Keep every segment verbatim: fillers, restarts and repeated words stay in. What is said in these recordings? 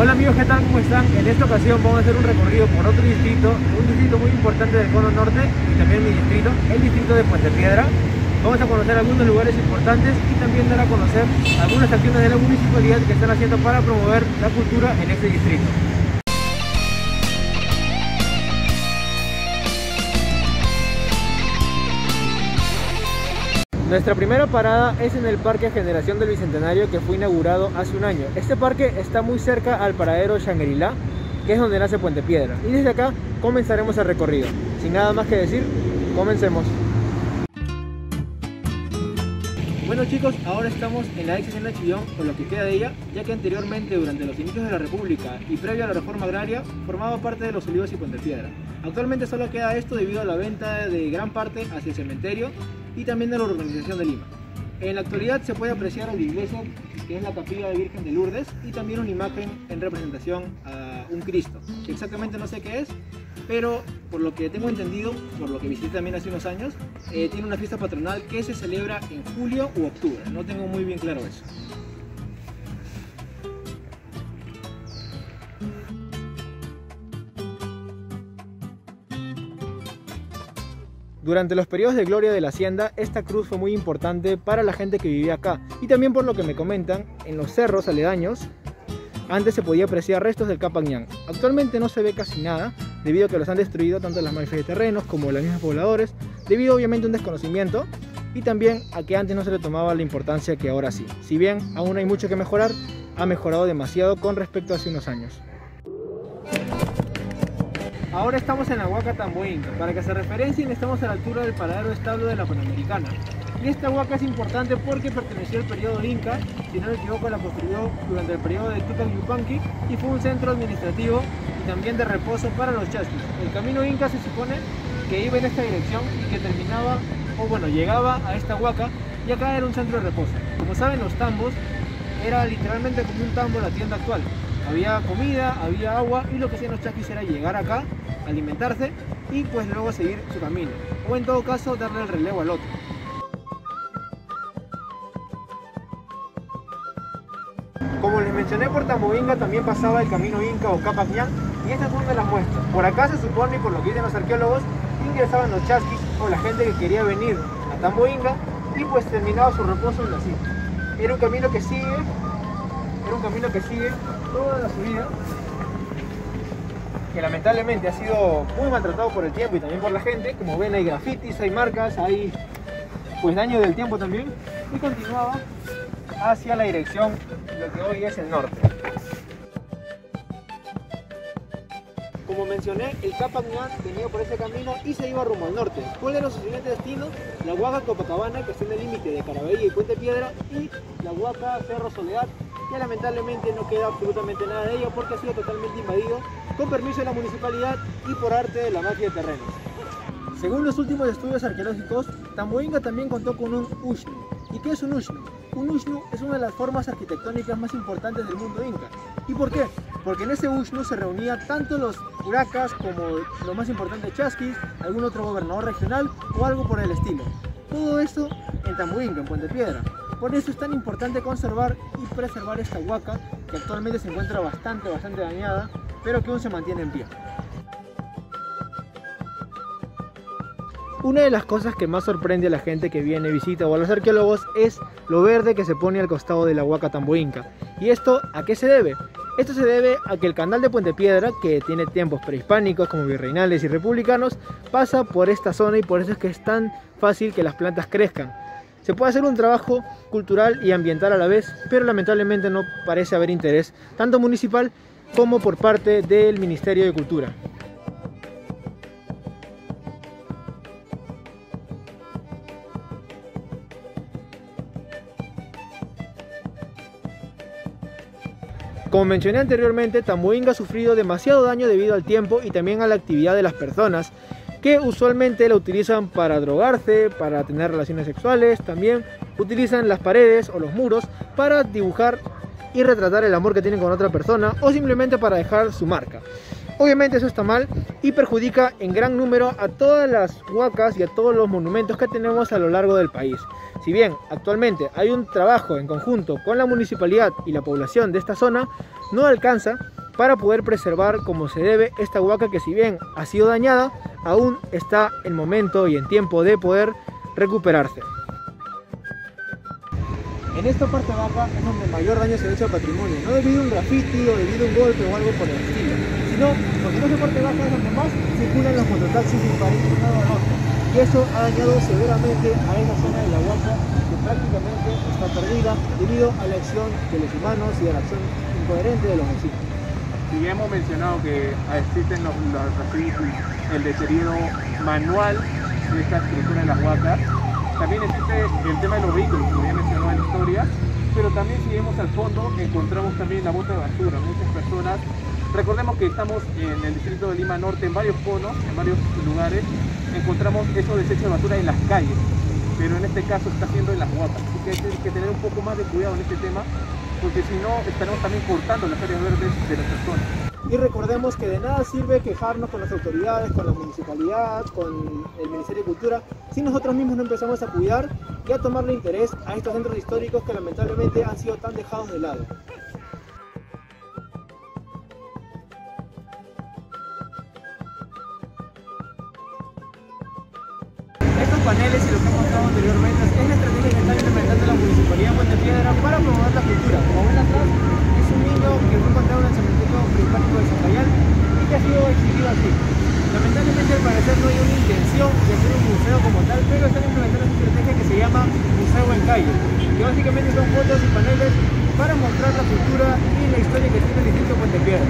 Hola amigos, ¿qué tal? ¿Cómo están? En esta ocasión vamos a hacer un recorrido por otro distrito, un distrito muy importante del Cono Norte y también mi distrito, el distrito de Puente Piedra. Vamos a conocer algunos lugares importantes y también dar a conocer algunas acciones de la municipalidad que están haciendo para promover la cultura en este distrito. Nuestra primera parada es en el Parque Generación del Bicentenario, que fue inaugurado hace un año. Este parque está muy cerca al paradero Shangri-La, que es donde nace Puente Piedra. Y desde acá comenzaremos el recorrido. Sin nada más que decir, comencemos. Bueno chicos, ahora estamos en la ex hacienda Chillón, o lo que queda de ella, ya que anteriormente, durante los inicios de la República y previo a la reforma agraria, formaba parte de Los Olivos y Puente Piedra. Actualmente solo queda esto debido a la venta de gran parte hacia el cementerio y también de la urbanización de Lima. En la actualidad se puede apreciar a la iglesia, que es la capilla de Virgen de Lourdes, y también una imagen en representación a un Cristo, que exactamente no sé qué es, pero por lo que tengo entendido, por lo que visité también hace unos años, eh, tiene una fiesta patronal que se celebra en julio u octubre, no tengo muy bien claro eso. Durante los periodos de gloria de la hacienda, esta cruz fue muy importante para la gente que vivía acá, y también por lo que me comentan, en los cerros aledaños antes se podía apreciar restos del Capañán. Actualmente no se ve casi nada, debido a que los han destruido tanto las mafias de terrenos como los mismos pobladores, debido obviamente a un desconocimiento y también a que antes no se le tomaba la importancia que ahora sí. Si bien aún hay mucho que mejorar, ha mejorado demasiado con respecto a hace unos años. Ahora estamos en la Huaca Tamboinca. Para que se referencien, estamos a la altura del paradero establo de la Panamericana. Y esta huaca es importante porque perteneció al periodo Inca, si no me equivoco la construyó durante el periodo de Tupac Yupanqui y fue un centro administrativo y también de reposo para los chasquis. El camino Inca se supone que iba en esta dirección y que terminaba, o bueno, llegaba a esta huaca, y acá era un centro de reposo. Como saben, los tambos era literalmente como un tambo en la tienda actual. Había comida, había agua y lo que hacían los chasquis era llegar acá, alimentarse y pues luego seguir su camino, o en todo caso darle el relevo al otro. Como les mencioné, por Tamboinga también pasaba el camino Inca o Capañán, y esta es una de las muestras. Por acá se supone, por lo que dicen los arqueólogos, ingresaban los chasquis o la gente que quería venir a Tamboinga y pues terminaba su reposo en la cima. Era un camino que sigue, era un camino que sigue toda la subida, que lamentablemente ha sido muy maltratado por el tiempo y también por la gente. Como ven, hay grafitis, hay marcas, hay pues daño del tiempo también, y continuaba hacia la dirección de lo que hoy es el norte. Como mencioné, el Capañán venía por ese camino y se iba rumbo al norte. ¿Cuál era su siguiente destino? La Huaca Copacabana, que está en el límite de Carabella y Puente Piedra, y la Huaca Cerro Soledad, que lamentablemente no queda absolutamente nada de ella porque ha sido totalmente invadido con permiso de la municipalidad y por arte de la mafia de terrenos. Según los últimos estudios arqueológicos, Tamboinga también contó con un ushnu. ¿Y qué es un ushnu? Un ushnu es una de las formas arquitectónicas más importantes del mundo inca. ¿Y por qué? Porque en ese ushnu se reunía tanto los uracas como lo más importante chasquis, algún otro gobernador regional o algo por el estilo. Todo esto en Tamboinga, en Puente Piedra. Por eso es tan importante conservar y preservar esta huaca, que actualmente se encuentra bastante, bastante dañada, pero que aún se mantiene en pie. Una de las cosas que más sorprende a la gente que viene, visita o a los arqueólogos es lo verde que se pone al costado de la Huaca Tamboinca. ¿Y esto a qué se debe? Esto se debe a que el canal de Puente Piedra, que tiene tiempos prehispánicos como virreinales y republicanos, pasa por esta zona y por eso es que es tan fácil que las plantas crezcan. Se puede hacer un trabajo cultural y ambiental a la vez, pero lamentablemente no parece haber interés, tanto municipal como por parte del Ministerio de Cultura. Como mencioné anteriormente, Tamboinga ha sufrido demasiado daño debido al tiempo y también a la actividad de las personas, que usualmente la utilizan para drogarse, para tener relaciones sexuales. También utilizan las paredes o los muros para dibujar y retratar el amor que tienen con otra persona, o simplemente para dejar su marca. Obviamente eso está mal y perjudica en gran número a todas las huacas y a todos los monumentos que tenemos a lo largo del país. Si bien actualmente hay un trabajo en conjunto con la municipalidad y la población de esta zona, no alcanza para poder preservar como se debe esta huaca que, si bien ha sido dañada, aún está en momento y en tiempo de poder recuperarse. En esta parte baja es donde mayor daño se ha hecho al patrimonio, no debido a un grafiti o debido a un golpe o algo por el estilo, sino porque en esta parte baja es donde más circulan los mototaxis de París de lado a norte, y eso ha dañado severamente a esa zona de la huaca, que prácticamente está perdida debido a la acción de los humanos y a la acción incoherente de los vecinos. Y ya hemos mencionado que existen los, los, así, el deterioro manual de esta estructura de las huacas. También existe el tema de los vehículos, como ya mencionó en la historia, pero también si vemos al fondo encontramos también la bota de basura. Muchas personas, recordemos que estamos en el distrito de Lima Norte, en varios conos, en varios lugares, encontramos esos desechos de basura en las calles, pero en este caso está siendo en las huacas, así que hay que tener un poco más de cuidado en este tema, porque si no estaremos también cortando las áreas verdes de nuestras zonas. Y recordemos que de nada sirve quejarnos con las autoridades, con la municipalidad, con el Ministerio de Cultura, si nosotros mismos no empezamos a cuidar y a tomarle interés a estos centros históricos que lamentablemente han sido tan dejados de lado. Estos paneles y lo que hemos mostrado anteriormente es la estrategia que está implementando la Municipalidad de Puente Piedra para promover la cultura. Como ven atrás, es un niño que fue encontrado en el cementerio prehispánico de Zapallar y que ha sido exhibido así. Lamentablemente, al parecer, no hay una intención de hacer un museo como tal, pero están implementando una estrategia que se llama Museo en Calle, que básicamente son fotos y paneles para mostrar la cultura y la historia que tiene el distrito de Puente Piedra.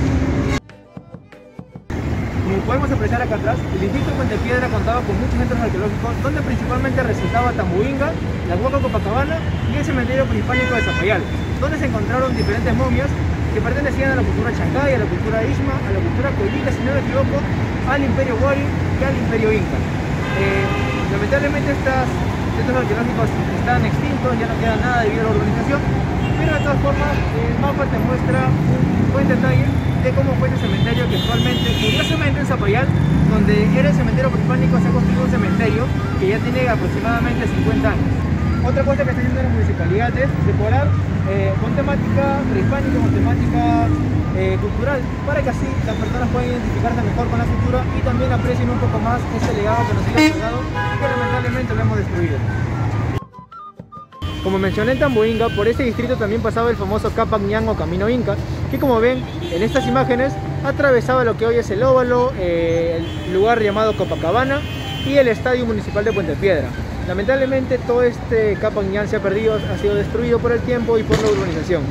Como podemos apreciar acá atrás, el distrito de Puente Piedra contaba con muchos centros arqueológicos, donde principalmente resultaba Tamboinga, la Huaca Copacabana y el cementerio prehispánico de Zapallar, donde se encontraron diferentes momias que pertenecían a la cultura chancay, a la cultura isma, a la cultura colita, si no me equivoco, al imperio Wari y al imperio Inca. Eh, lamentablemente estos centros arqueológicos están extintos, ya no queda nada debido a la urbanización, pero de todas formas el mapa te muestra un buen detalle de cómo fue ese cementerio, que actualmente, curiosamente en Zapallar, donde era el cementerio prehispánico, se ha construido un cementerio que ya tiene aproximadamente cincuenta años. Otra cosa que está haciendo la municipalidad es decorar eh, con temática prehispánica, con temática eh, cultural, para que así las personas puedan identificarse mejor con la cultura y también aprecien un poco más ese legado que nos ha llegado y que lamentablemente lo hemos destruido. Como mencioné en Tamboinga, por este distrito también pasaba el famoso Capac Ñan o Camino Inca, que como ven en estas imágenes atravesaba lo que hoy es el óvalo, eh, el lugar llamado Copacabana y el estadio municipal de Puente Piedra. Lamentablemente todo este Capac Ñan se ha perdido, ha sido destruido por el tiempo y por la urbanización.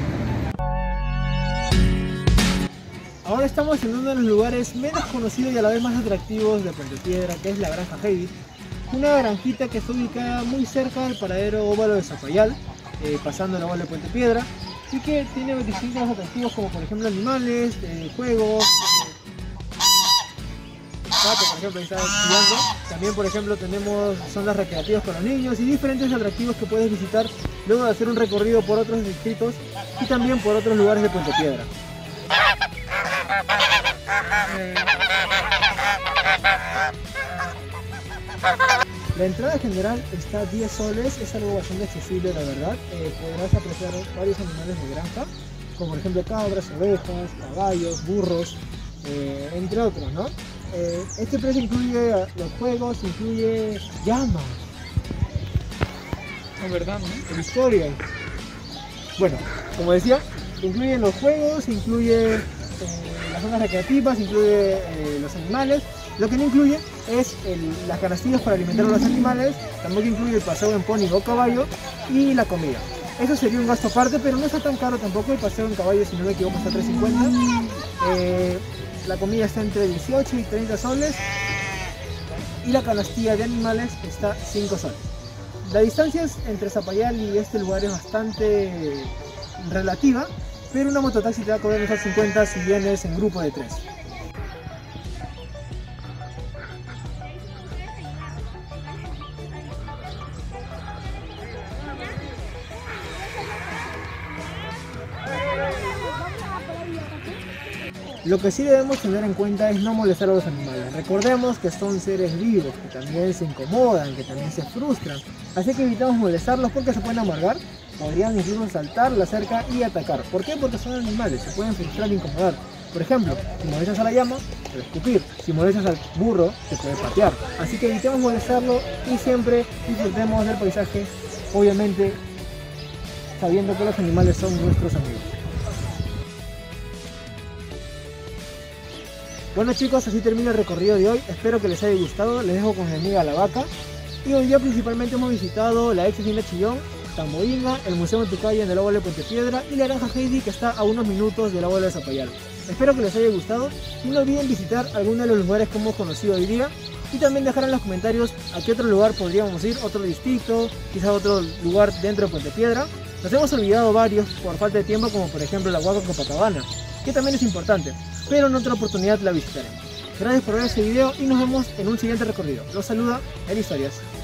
Ahora estamos en uno de los lugares menos conocidos y a la vez más atractivos de Puente Piedra, que es la Granja Heidi. Una granjita que está ubicada muy cerca del paradero óvalo de Zapallar, eh, pasando el óvalo de Puente Piedra, y que tiene distintos atractivos como por ejemplo animales, eh, juegos, gato por ejemplo ahí está estudiando. También por ejemplo tenemos zonas recreativas para los niños y diferentes atractivos que puedes visitar luego de hacer un recorrido por otros distritos y también por otros lugares de Puente Piedra. La entrada general está a diez soles, es algo bastante accesible la verdad. Eh, podrás apreciar varios animales de granja, como por ejemplo cabras, ovejas, caballos, burros, eh, entre otros, ¿no? Eh, este precio incluye los juegos, incluye llamas. Es verdad, ¿no? En historia. Bueno, como decía, incluye los juegos, incluye eh, las zonas recreativas, incluye eh, los animales. Lo que no incluye es el, las canastillas para alimentar a los animales, tampoco incluye el paseo en pony o caballo y la comida. Eso sería un gasto aparte, pero no está tan caro tampoco. El paseo en caballo, si no me equivoco, está a tres cincuenta. Eh, la comida está entre dieciocho y treinta soles y la canastilla de animales está cinco soles. La distancia entre Zapallar y este lugar es bastante relativa, pero una mototaxi te va a cobrar unos cincuenta si vienes en grupo de tres. Lo que sí debemos tener en cuenta es no molestar a los animales. Recordemos que son seres vivos, que también se incomodan, que también se frustran. Así que evitamos molestarlos porque se pueden amargar podrían incluso saltar la cerca y atacar. ¿Por qué? Porque son animales, se pueden frustrar e incomodar. Por ejemplo, si molestas a la llama, te puede escupir. Si molestas al burro, te puede patear. Así que evitemos molestarlo y siempre disfrutemos del paisaje, obviamente sabiendo que los animales son nuestros amigos. Bueno chicos, así termina el recorrido de hoy. Espero que les haya gustado. Les dejo con mi amiga la vaca. Y hoy día principalmente hemos visitado la ex Hacienda Chillón, Tamboinga, el Museo Antucaya en el Abuelo de Puente Piedra y la Granja Heidi, que está a unos minutos del Abuelo de Zapallar. Espero que les haya gustado y no olviden visitar alguno de los lugares que hemos conocido hoy día y también dejar en los comentarios a qué otro lugar podríamos ir, otro distrito, quizás otro lugar dentro de Puente Piedra. Nos hemos olvidado varios por falta de tiempo, como por ejemplo la Huaca Copacabana, que también es importante, pero en otra oportunidad la visitaremos. Gracias por ver este video y nos vemos en un siguiente recorrido. Los saluda El Historias.